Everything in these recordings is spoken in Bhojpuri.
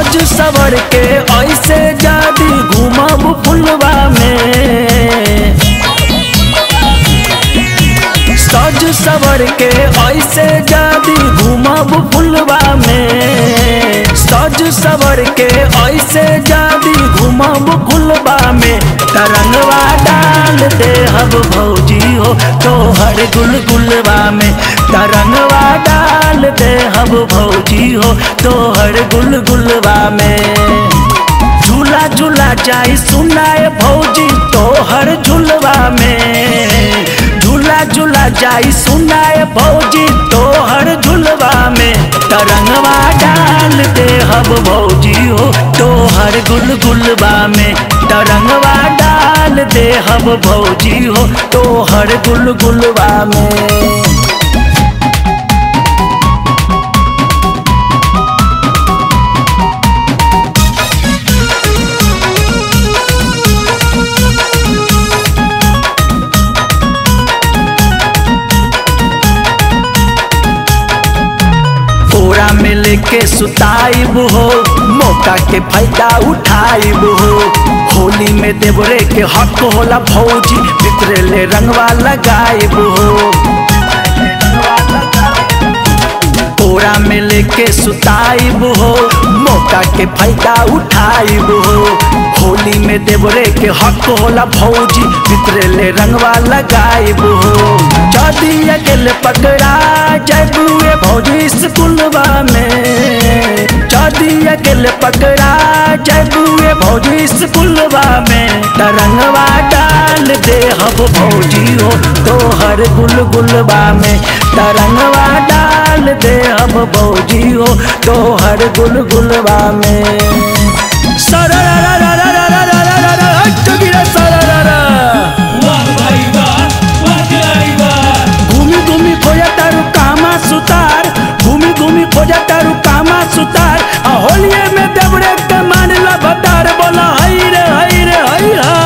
सज सवर के ऐसे जादी घूमब फुलवा में, सज सवर के ऐसे जादी घूमब फुलवा में, सज सवर के ऐसे जादी घूमब फुलवा में। तरंगवा डाल दे हब भौजी हो तोहर गुलगुलवा में, तरंगवा डाल दे हब भौजी हो तोहर गुलगुलवा में। झूला झूला जाई सुनाए भौजी तोहर झुलवा में, झूला झूला जाई सुनाए भौजी तोहर झुलवा में। तरंगवा डाल दे हब भौजी हो तोहर गुलगुलवा में, तरंगवा डाल दे हब भौजी हो तोहर गुलगुलवा में। कोरा में लेके सुताइब हो, मौका के फायदा उठाइब हो। होली में देवरे के हक होला भौजी, भितरे ले रंगवा लगाइब हो। कोरा में लेके सुताइब हो, मौका के फायदा उठाइब हो। होली में देवरे के हक होला भौजी, भितरे ले रंगवा लगाइब हो। जदी अकेले पकड़ा जबुए भौजी स्कूलवा में, जदी अकेले पकड़ा जबुए भौजी स्कूलवा में। तरंगवा डाल दे हब भौजी हो तोहर गुलगुलवा में, तरंगवा डाल दे हब भौजी हो तोहर गुलगुलवा में। घूमी घूमी खोजा तारू कामा सुतार, घूमी घूमी खोजा तारू कामा सुतार। होलिये में देवरे के मान ला भतार, बोला हई रे हई रे हई हा।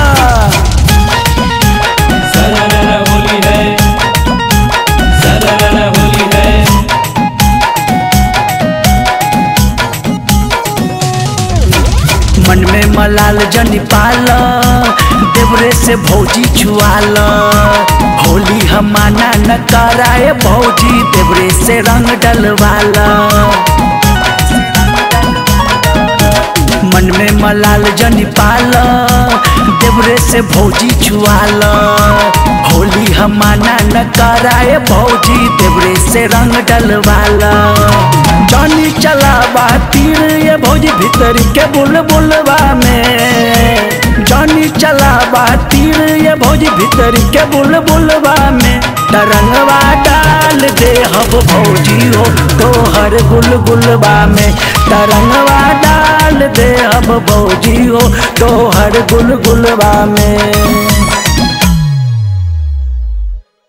सरारा होली है, सरारा होली है। मन में मलाल जनी पाल, देवरे से भौजी छुआल। होली हमाना न कराए भौजी, देवरे से रंग डलवाला। मन में मलाल जनी पाल, देवरे से भौजी छुआल। होली हमाना न कराए भौजी, देवरे से रंग डलवाला। जानी चलावा तीर ये भौजी भीतर के बुलबुलवा में, जानी चलावा तीर ये भौजी भीतर के बुलबुलवा में। तरंगवा डाल दे हब भौजी हो तोहर गुलगुलवा में, तरंगवा डाल दे हब भौजी हो तोहर गुलगुलवा में।